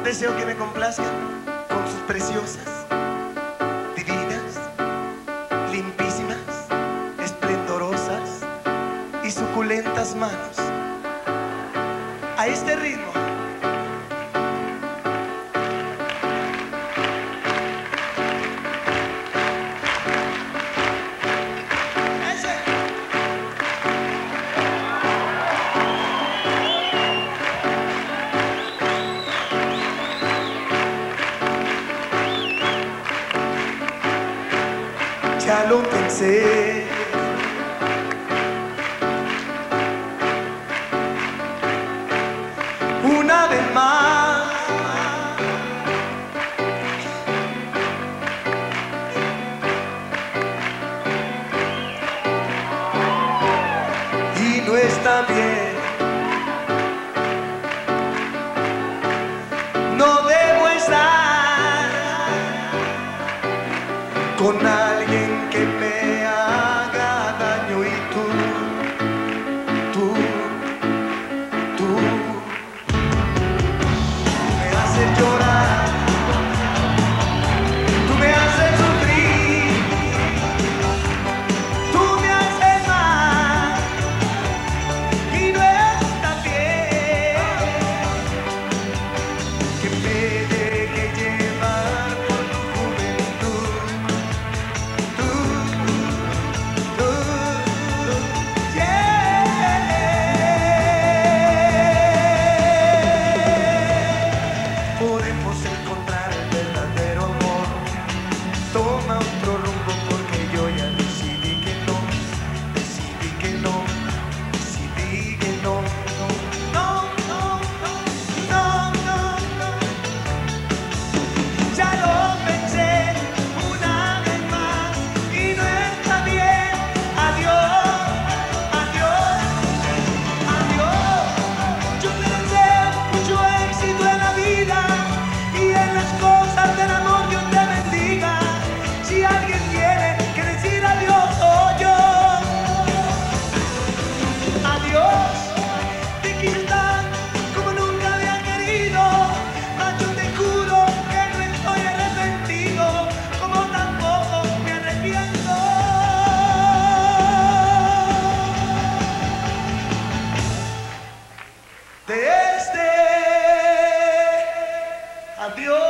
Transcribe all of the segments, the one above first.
Deseo que me complazcan con sus preciosas, divinas, limpísimas, esplendorosas y suculentas manos. A este ritmo. Ya lo pensé, una vez más, y no está bien. No debo estar con alguien que me haga daño y tú me haces llorar, tú me haces sufrir, tú me haces mal y no está bien que me deje llevar por tu juventud. Podemos encontrar el verdadero amor. Toma otro rumbo porque yo ya decidí que no, decidí que no, decidí que no, no, no, no, no, no. Ya lo pensé una vez más y no está bien. Adiós, adiós, adiós. Yo te deseo mucho éxito en la vida y en las cosas del amor. Dios te bendiga. Si alguien tiene que decir adiós, soy yo. Adiós. Te quise estar como nunca había querido, mas yo te juro que no estoy arrepentido, como tampoco me arrepiento de este adiós.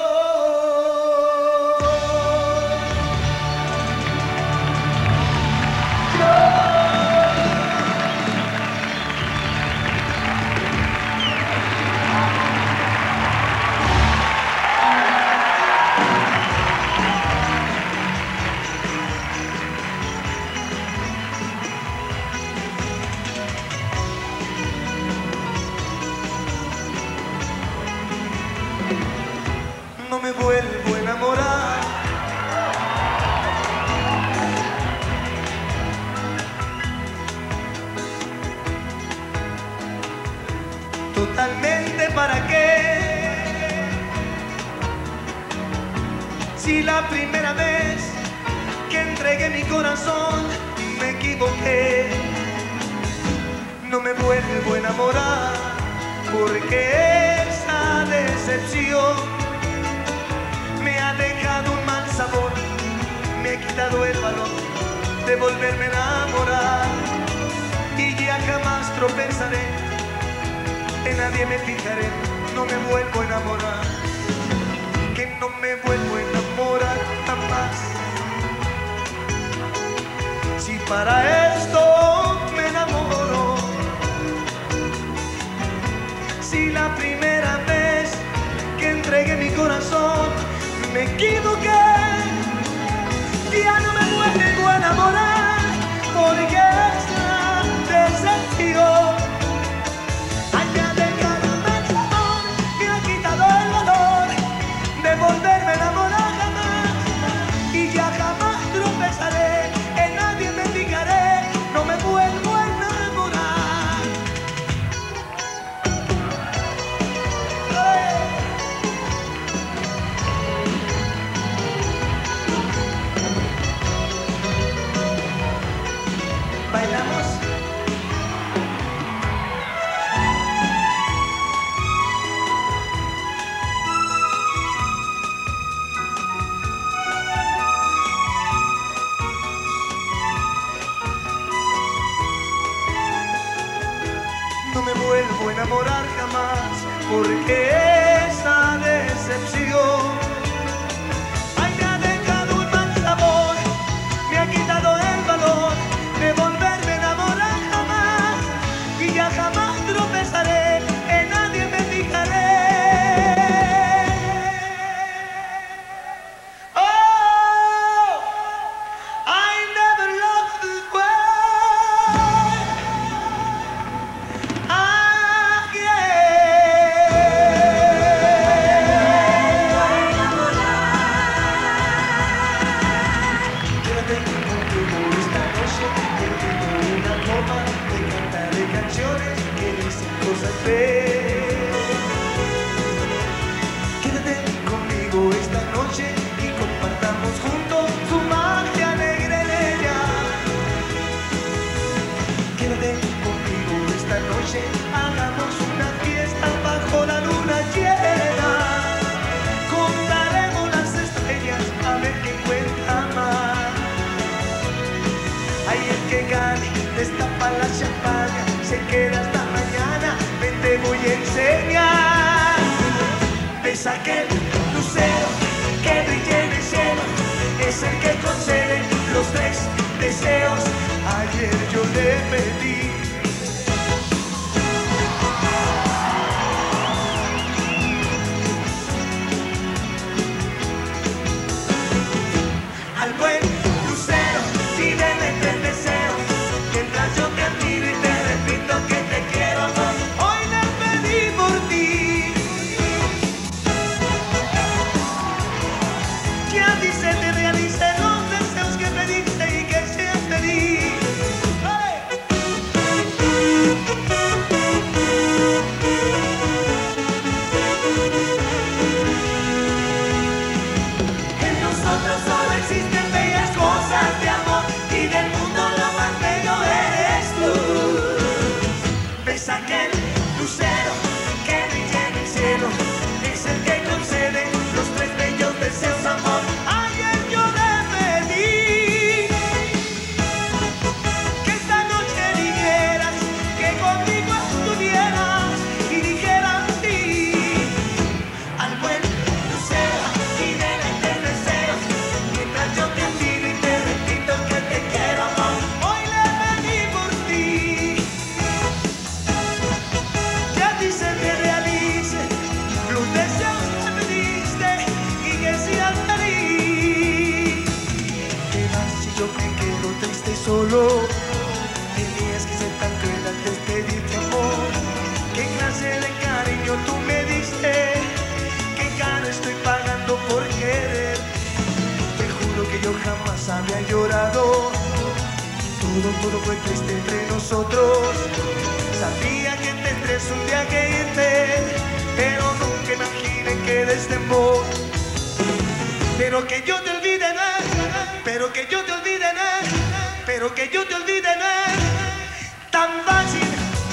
No me vuelvo a enamorar. Totalmente, ¿para qué? Si la primera vez que entregué mi corazón me equivoqué. No me vuelvo a enamorar porque esa decepción me ha dejado un mal sabor, me ha quitado el valor de volverme a enamorar y ya jamás tropezaré, en nadie me fijaré, no me vuelvo a enamorar, que no me vuelvo a enamorar jamás. Si para esto me enamoro, si la primera vez que entregué mi corazón me equivoqué, ya no me vuelvo a enamorar porque esa decepción haya dejado mal sabor y Sintamos juntos su magia alegre de ella. Quédate conmigo esta noche, hagamos una fiesta bajo la luna llena. Contaremos las estrellas a ver quién cuenta más. Hay el que gane, destapa la champaña, se queda hasta mañana, ven te voy a enseñar. Ves aquel lucero que brilla en el cielo, es el que concede los 3 deseos. Ayer yo le pedí. Al buen lucero, pídeme 3 deseos, mientras yo te admiro y te repito que te quiero, amor. Hoy le pedí por ti. Que a ti se te realicen los deseos que pediste y que seas feliz. En nosotros solo existen bellas cosas de amor y del mundo lo más bello eres tú. Ves aquel lucero que brilla en el cielo, es el que concede los 3 bellos deseos, amor. Ayer yo le pedí que esta noche dijeras que conmigo estuvieras y dijeras sí. Al buen lucero pídele 3 deseos, mientras yo te admiro y te repito que te quiero, amor. Hoy le pedí por ti, que a ti se te realice los deseos que pediste y que seas feliz. ¿Qué más si yo me quedo triste y solo? Tenías que ser tan cruel antes de pedirte amor. ¿Qué clase de cariño tú me diste? ¿Qué caro estoy pagando por querer? Te juro que yo jamás había llorado. Todo fue triste entre nosotros. Sabía que tendrías un día que irte, pero nunca imaginé que de este modo. Pero que yo te olvide no es, pero que yo te olvide no es, pero que yo te olvide no es tan fácil.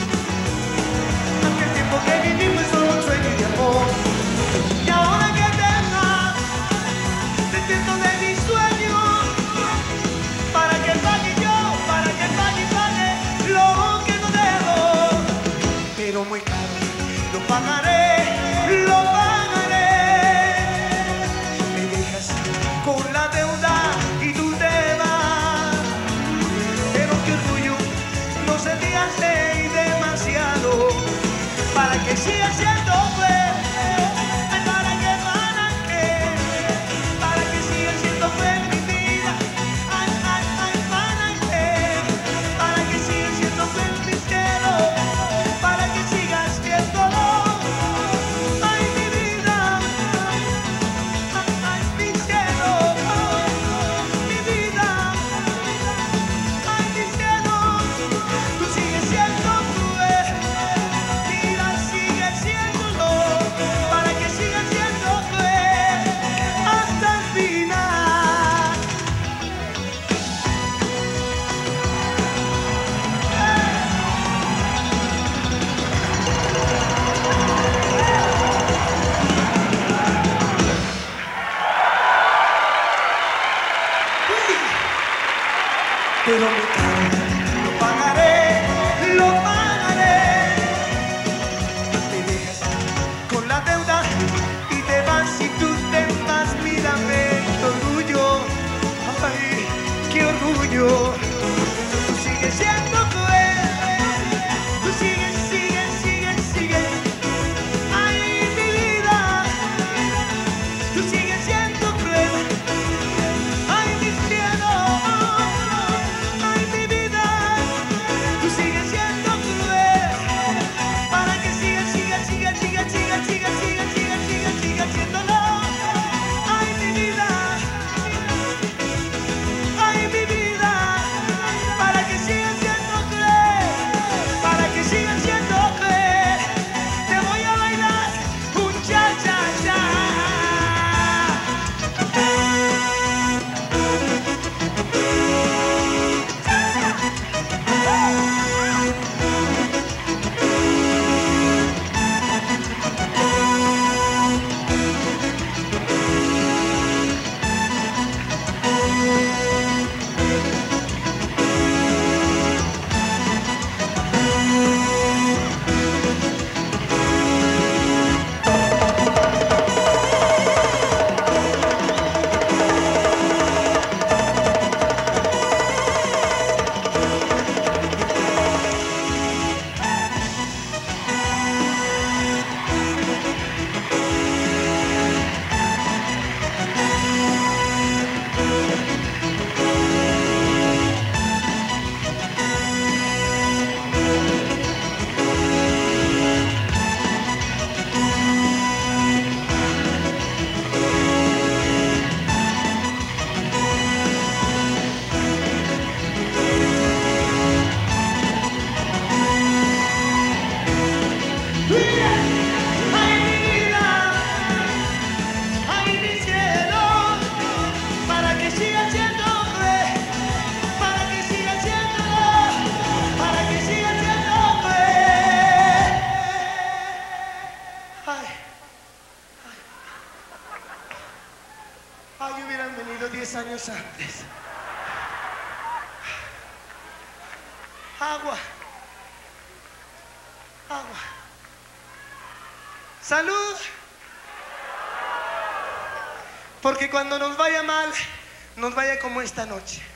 Aquel tiempo que vivimos es solo un sueño de amor. Y ahora que te vas, despierto de mis sueños, para que pague yo, para que pague lo que no debo. Pero muy caro, lo pagaré, lo pagaré. 10 años antes. Agua. Agua. Salud. Porque cuando nos vaya mal, nos vaya como esta noche.